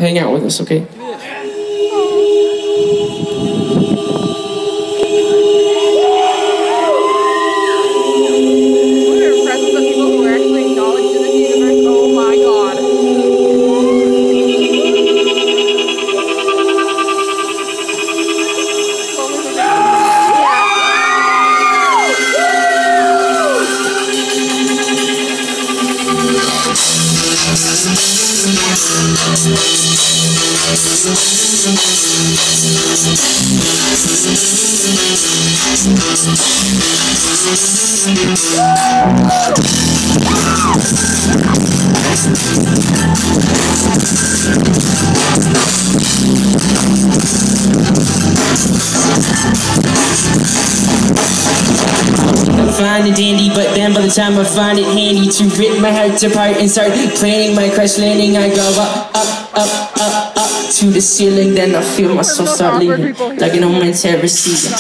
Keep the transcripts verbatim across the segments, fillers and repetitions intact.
hang out with us, okay? Find it dandy, but then by the time I find it handy to rip my heart apart and start planning my crash landing, I go up, up, up, up, up to the ceiling. Then I feel myself start leaving like an momentary season.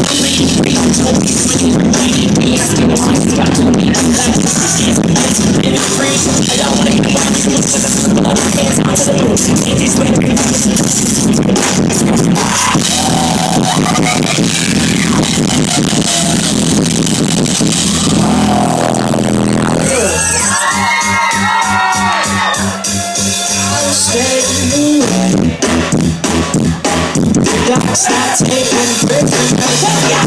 Stop taking prisoners. Yeah.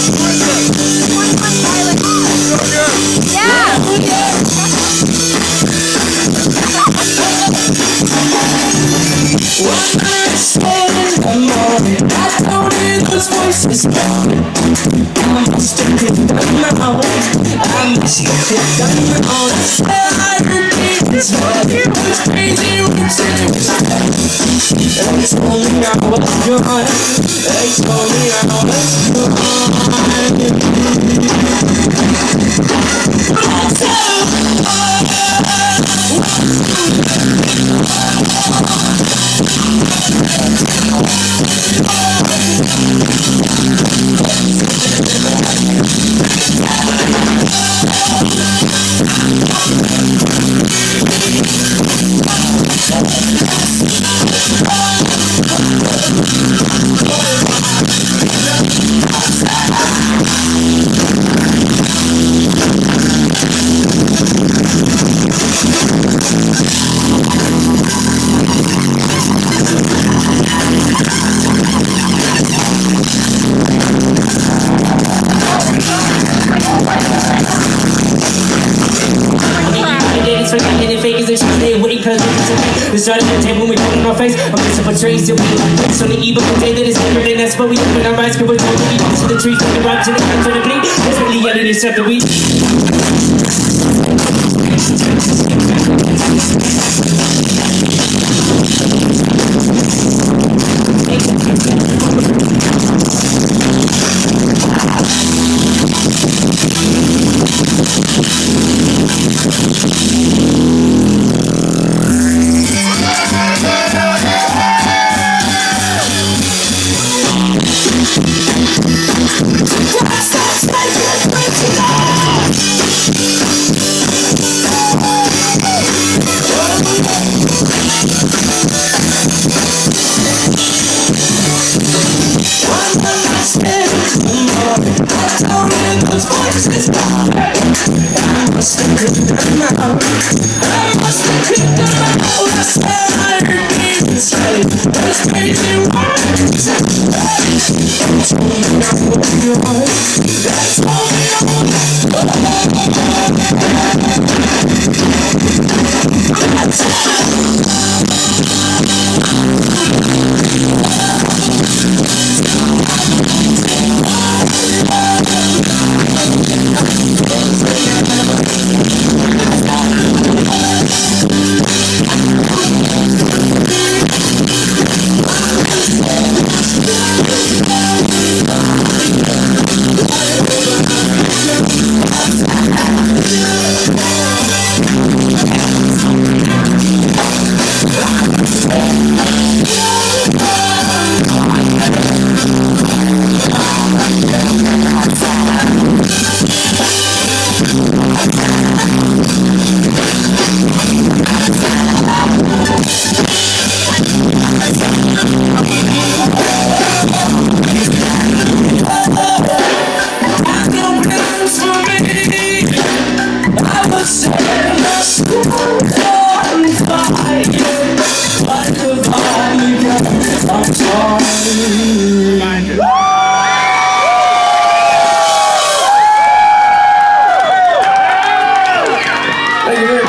One night stand in the morning, I don't hear those voices calling. I must have picked up my own. I must have picked up my own. I said I repeat this one. It was crazy routine. They told me I was gone. They told me I was gone. We started the table, we put in our face. I'm missing for trays, and we focus on the evil day that is bigger than that's what we open our eyes. Cause we're told to be to the trees, from the rocks, and the guns, and the bleed. There's really reality, stuff that we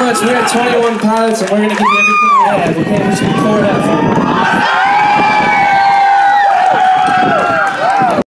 much. We are twenty-one Pilots, and we're gonna give you everything we have. Okay, we're just gonna pour it out for you.